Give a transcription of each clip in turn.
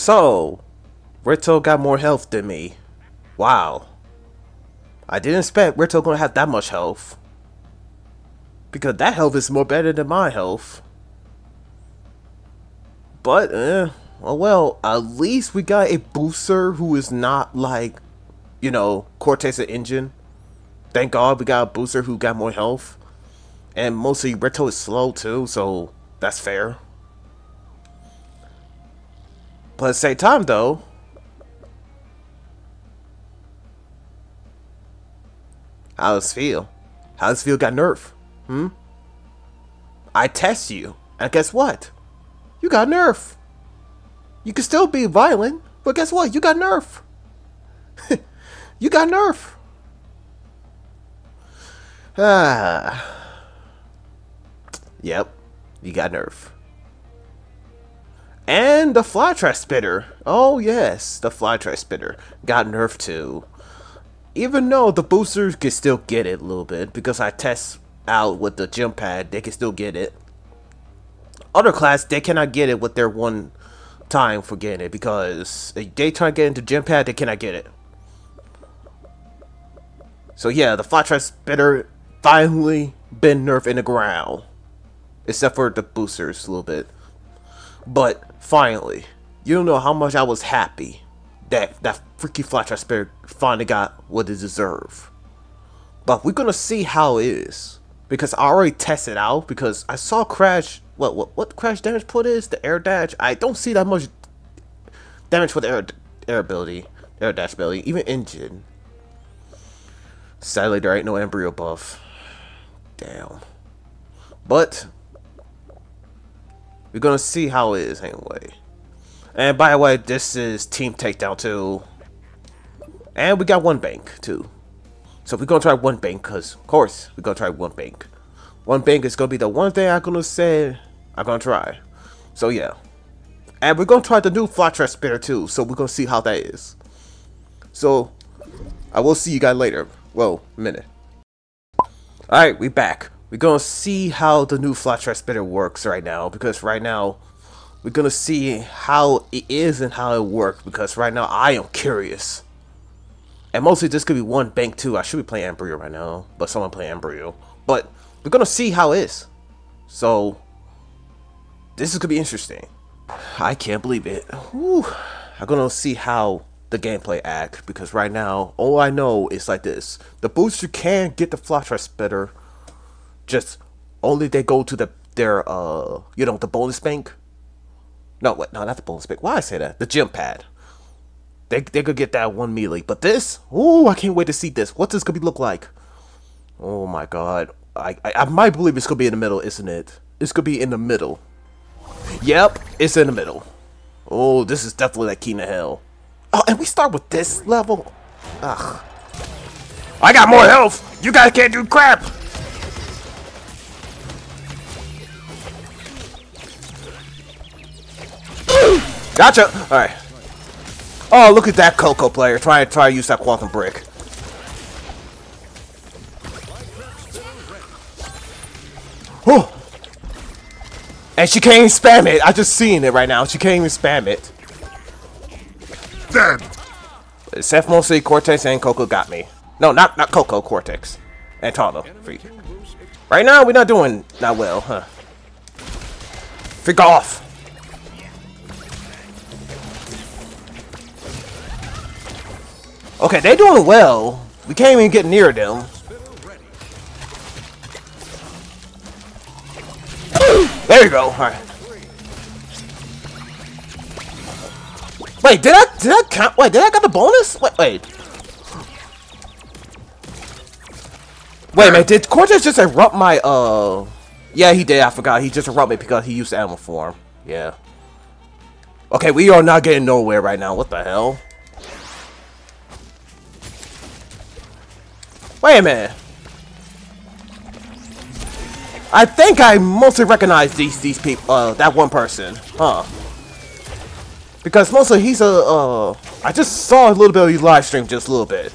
So, Rito got more health than me. Wow. I didn't expect Rito gonna have that much health. Because that health is more better than my health. But, oh well, at least we got a booster who is not like, you know, Cortex and Engine. Thank God we got a booster who got more health. And mostly Rito is slow too, so that's fair. But at the same time though, how does it feel? How does it feel got nerfed? I test you, and guess what? You got nerfed. You can still be violent, but guess what? You got nerfed. You got nerfed. Yep, you got nerfed. And the Flytrap Spitter. Oh yes, the Flytrap Spitter got nerfed too. Even though the boosters can still get it a little bit, because I test out with the gym pad, they can still get it. Other class, they cannot get it with their one time for getting it, because if they try to get into gym pad, they cannot get it. So yeah, the Flytrap Spitter finally been nerfed in the ground, except for the boosters a little bit. But finally, you don't know how much I was happy that that freaky Flytrap Spitter finally got what it deserved. But we're gonna see how it is, because I already tested out, because I saw Crash. What Crash damage put is the air dash. I don't see that much damage for the air dash ability, even Engine. Sadly, there ain't no embryo buff. Damn. But we're gonna see how it is anyway. And by the way, this is Team Takedown 2. And we got one bank too. So we're gonna try one bank, because of course we're gonna try one bank. One bank is gonna be the one thing I'm gonna say I'm gonna try. So yeah. And we're gonna try the new Flytrap Spitter too. So we're gonna see how that is. So I will see you guys later. Well, a minute. Alright, we back. We're gonna see how the new Flytrap Spitter works right now, because right now we're gonna see how it is and how it works, because right now I am curious. And mostly this could be one bank too. I should be playing Embryo right now, but someone play Embryo. But we're gonna see how it is. So this is gonna be interesting. I can't believe it. Whew. I'm gonna see how the gameplay act, because right now all I know is like this: the booster can get the Flytrap Spitter, just only they go to their you know, the bonus bank. No, wait, no, not the bonus bank. Why I say that? The gym pad. They could get that one melee, but this, ooh, I can't wait to see this. What's this gonna look like? Oh my god, I might believe it's gonna be in the middle, isn't it? It's gonna be in the middle. Yep, it's in the middle. Oh, this is definitely like Key to Hell. Oh, and we start with this level. Ugh. I got more health. You guys can't do crap. Gotcha. All right. Oh, look at that Coco player trying to use that Quantum Brick. Oh. And she can't even spam it. I just seen it right now. She can't even spam it. Dead. Except mostly Cortex and Coco got me. No, not Coco, Cortex. And Talo. Freak. Right now, we're not doing that well, huh? Freak off. Okay, they're doing well. We can't even get near them. There you go. All right. Wait, did I count? Wait, did I get the bonus? Wait. Wait a minute, did Cortex just erupt my, yeah, he did, I forgot. He just erupted me because he used animal form. Yeah. Okay, we are not getting nowhere right now. What the hell? Wait a minute. I think I mostly recognize these people, that one person. Huh. Because mostly he's a, I just saw a little bit of his live stream, just a little bit.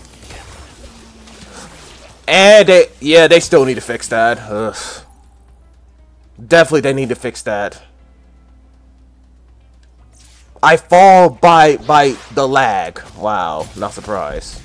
And they still need to fix that. Ugh. Definitely they need to fix that. I fall by the lag. Wow, not surprised.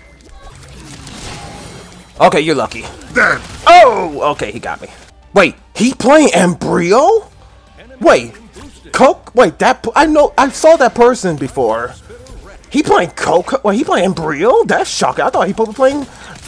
Okay, you're lucky. Damn. Oh, okay, he got me. Wait, he playing Embryo? Wait, Coke? Wait, I saw that person before. He playing Coke? Wait, he playing Embryo? That's shocking. I thought he was playing,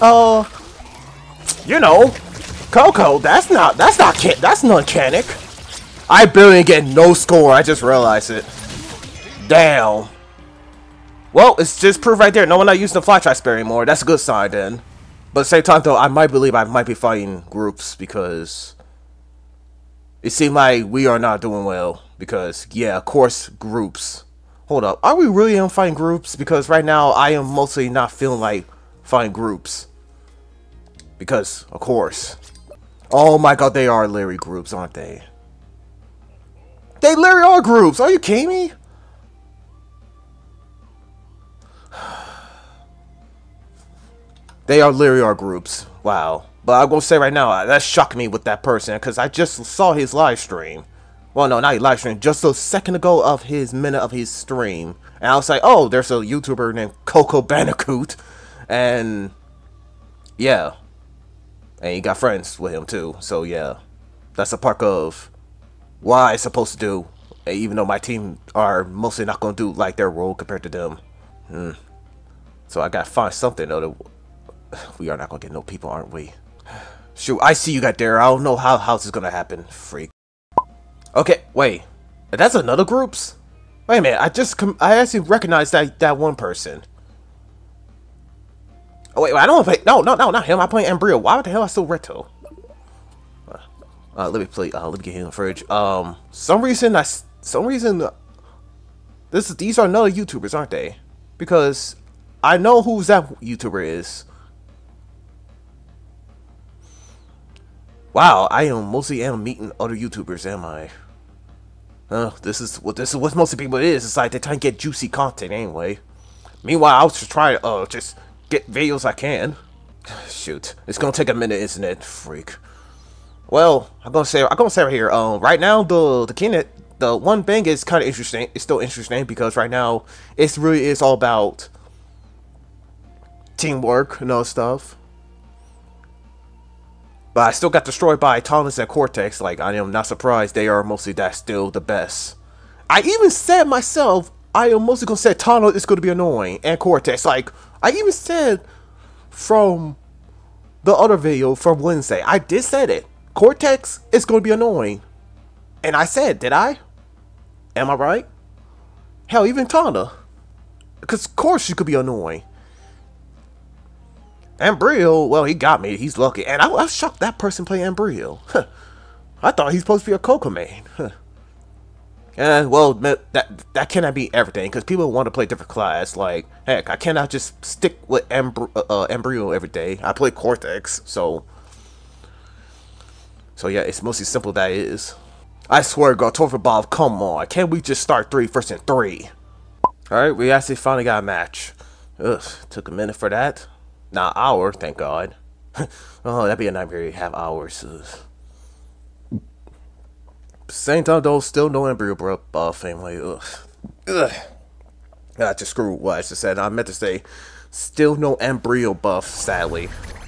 you know, Coco. That's not Canic. I barely get no score. I just realized it. Damn. Well, it's just proof right there. No one not using the fly trap spare anymore. That's a good sign then. But at the same time, though, I might believe I might be fighting groups because it seemed like we are not doing well. Because, yeah, of course, groups. Hold up. Are we really in fighting groups? Because right now, I am mostly not feeling like fighting groups. Because, of course. Oh my god, they are Larry groups, aren't they? They Larry are groups! Are you kidding me? They are Lyriar groups. Wow. But I'm gonna say right now, that shocked me with that person, because I just saw his live stream. Well, no, not his live stream, just a second ago of his minute of his stream. And I was like, oh, there's a YouTuber named Coco Bandicoot. And, yeah. And he got friends with him, too. So, yeah. That's a part of what I'm supposed to do. Even though my team are mostly not gonna do, like, their role compared to them. So I gotta find something, though, to... We are not gonna get no people, aren't we? Shoot, I see you got there. I don't know how this is gonna happen, freak. Okay, wait. That's another groups? Wait a minute, I actually recognized that one person. Oh wait, I don't play. No, not him. I'm playing Embryo. Why the hell I still Reto? Let me play. Let me get him in the fridge. Some reason these are another YouTubers, aren't they? Because I know who that YouTuber is. Wow, I am mostly meeting other YouTubers, am I? This is what most people is. It's like they try to get juicy content anyway. Meanwhile, I was just trying to just get videos I can. Shoot, it's gonna take a minute, isn't it, freak? Well, I'm gonna say right here. Right now the one thing is kind of interesting. It's still interesting because right now it's really is all about teamwork and all stuff. But I still got destroyed by Thomas and Cortex. Like, I am not surprised they are mostly still the best. I even said myself, I am mostly gonna say Tano is gonna be annoying and Cortex. Like, I even said from the other video from Wednesday, I did said it. Cortex is gonna be annoying. And I said, did I? Am I right? Hell, even Tana. Because of course she could be annoying. Embryo, well, he got me. He's lucky. And I was shocked that person played Embryo. I thought he's supposed to be a Coco main. And, well, that cannot be everything. Because people want to play different class. Like, heck, I cannot just stick with Embryo every day. I play Cortex, so yeah, it's mostly simple that it is. I swear, God, Topher Bob, come on. Can't we just start 3 first and 3? Alright, we actually finally got a match. Ugh, took a minute for that. Not an hour, thank God. Oh, that'd be a nightmare to have hours. Same time, though, still no Embryo buff. Anyway, ugh. I just screwed what I just said. I meant to say, still no Embryo buff, sadly.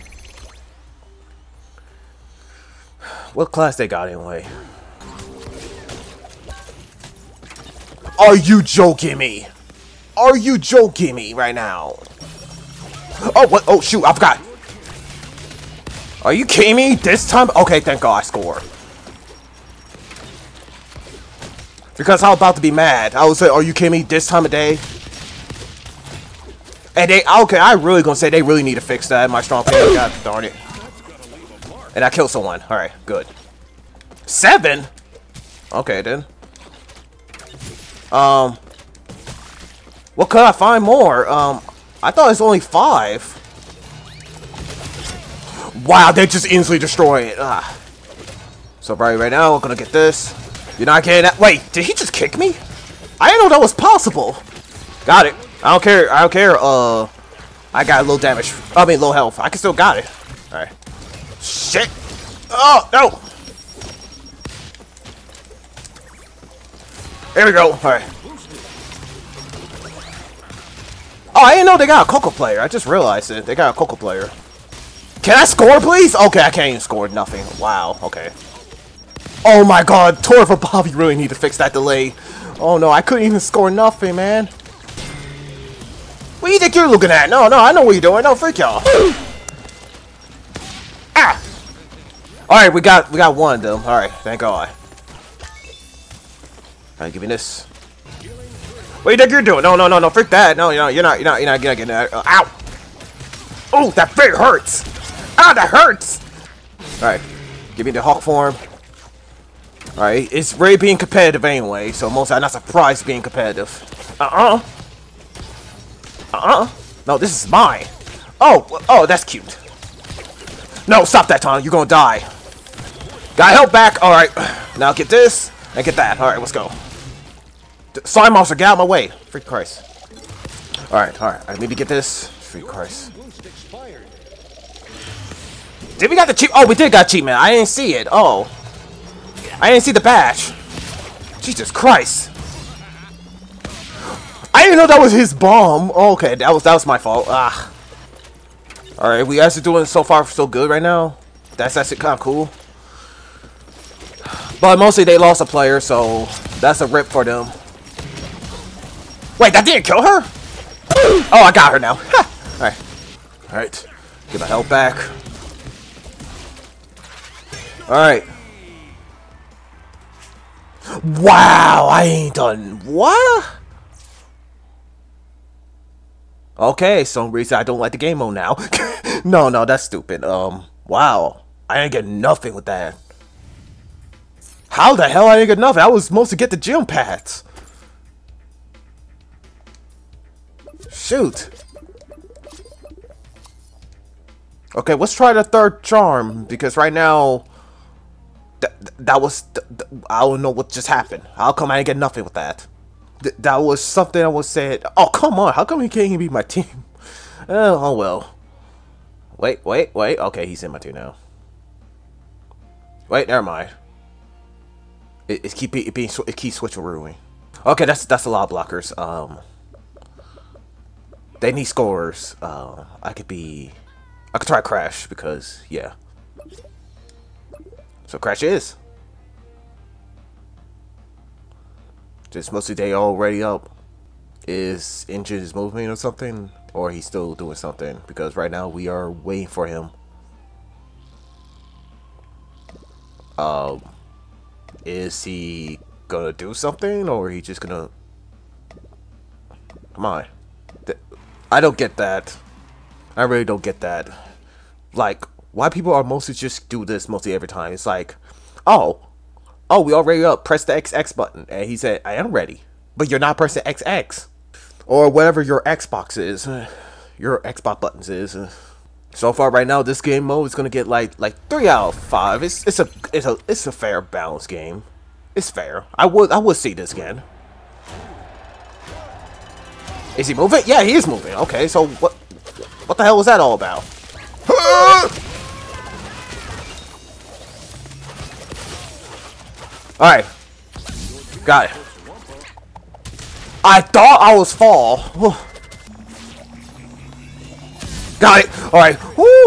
What class they got anyway? Are you joking me? Are you joking me right now? Oh, what? Oh, shoot, I forgot. Are you kidding me? This time? Okay, thank God I scored. Because I was about to be mad. I was say, are you kidding me? This time of day? And okay, I really gonna say they really need to fix that. My strong player, God darn it. And I killed someone. Alright, good. 7? Okay, then. What could I find more? I thought it's only 5. Wow, they just instantly destroy it. So right now, we're gonna get this. You're not getting that. Wait, did he just kick me? I didn't know that was possible. Got it. I don't care. I don't care. I got low damage. I mean, low health. I can still got it. All right. Shit. Oh no. There we go. All right. I didn't know they got a Coco player. I just realized it. They got a Coco player. Can I score, please? Okay, I can't even score nothing. Wow, okay. Oh my god, Tor for Bobby really need to fix that delay. Oh no, I couldn't even score nothing, man. What do you think you're looking at? No, I know what you're doing. No, freak y'all. Ah! Alright, we got one of them. Alright, thank God. Alright, give me this. What do you think you're doing? No, freak that. No, you're not getting that. Ow! Oh, that very hurts! Ah, that hurts! Alright, give me the Hawk form. Alright, it's really being competitive anyway, so most I'm not surprised being competitive. No, this is mine. Oh, that's cute. No, stop that, Tom. You're gonna die. Got help back. Alright, now get this and get that. Alright, let's go. Slime monster, get out of my way. Freak Christ. Alright, I need to get this. Freak Christ. Did we got the cheap? Oh, we did got cheap, man. I didn't see it. Oh. I didn't see the badge. Jesus Christ. I didn't know that was his bomb. Oh, okay, that was my fault. Ah. Alright, we guys are doing so far so good right now. That's actually kind of cool. But mostly they lost a player, so that's a rip for them. Wait, that didn't kill her? Oh, I got her now. Alright. Get my health back. Alright. Wow, I ain't done what? Okay, some reason I don't like the game mode now. No, that's stupid. Wow. I didn't get nothing with that. How the hell I didn't get nothing? I was supposed to get the gym pads. Shoot. Okay, let's try the third charm, because right now that was I don't know what just happened. How come I didn't get nothing with that? That was something I was saying. Oh, come on. How come he can't even be my team? Oh well. Wait. Okay, he's in my team now. Wait, never mind. It keeps switching ruining. Okay, that's a lot of blockers. They need scorers. I could try Crash because yeah. So Crash is. Just mostly they already up. Is engines moving or something, or he's still doing something? Because right now we are waiting for him. Is he gonna do something, or he just gonna? Come on. I don't get that. I really don't get that. Like, why people are mostly just do this mostly every time? It's like, oh, we already up. Press the XX button, and he said, I am ready, but you're not pressing XX or whatever your Xbox is, your Xbox buttons is. So far, right now, this game mode is gonna get like 3 out of 5. It's a fair balanced game. It's fair. I would see this again. Is he moving? Yeah, he is moving. Okay, so what the hell was that all about? Alright. Got it. I thought I was fall. Got it. Alright. Woo.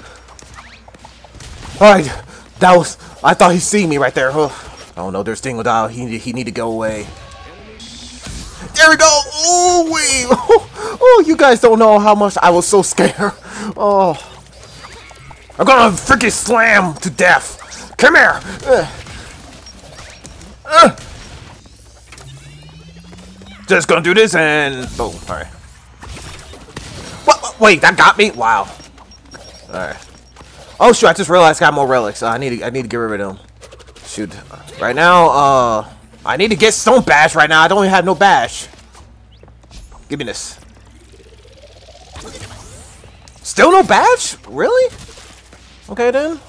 Alright. That was. I thought he seen me right there. Oh no, there's Dingle Dial. He need to go away. There we go. Oh wait. Oh, you guys don't know how much I was so scared. Oh. I'm gonna freaking slam to death. Come here. Just gonna do this and boom. Alright. What? Wait, that got me? Wow. Alright. Oh shoot, I just realized I got more relics. I need to get rid of them. Shoot. Right now, I need to get Stone Bash right now. I don't even have no bash. Give me this. Still no bash? Really? Okay then.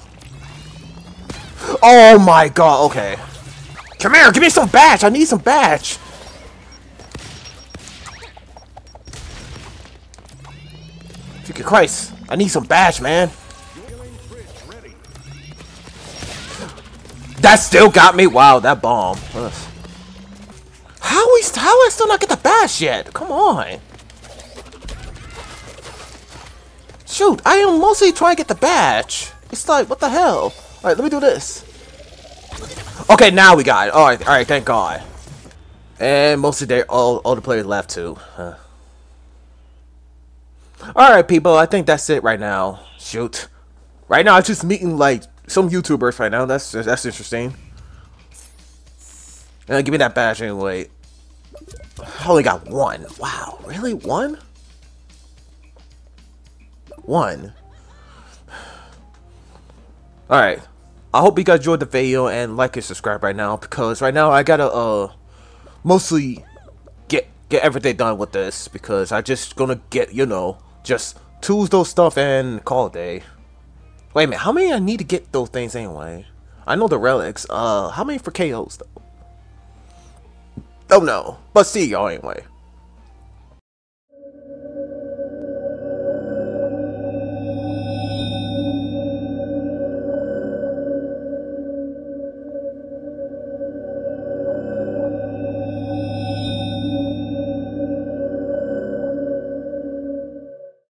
Oh my god, okay. Come here, give me some bash. I need some bash. Jesus Christ, I need some bash, man. That still got me. Wow, that bomb. Ugh. How I still not get the bash yet? Come on. Shoot, I am mostly trying to get the badge. It's like, what the hell? Alright, let me do this. Okay, now we got it. Alright, thank God. And mostly all the players left too. Alright, people, I think that's it right now. Shoot. Right now, I'm just meeting, like, some YouTubers right now. That's interesting. Give me that badge anyway. I only got one. Wow, really? One? One. Alright. I hope you guys enjoyed the video and like and subscribe right now, because right now I gotta mostly get everything done with this, because I just gonna get, you know, just tools, those stuff, and call it a day. Wait a minute, how many I need to get those things anyway? I know the relics. How many for KOs though? Oh no. But see y'all anyway.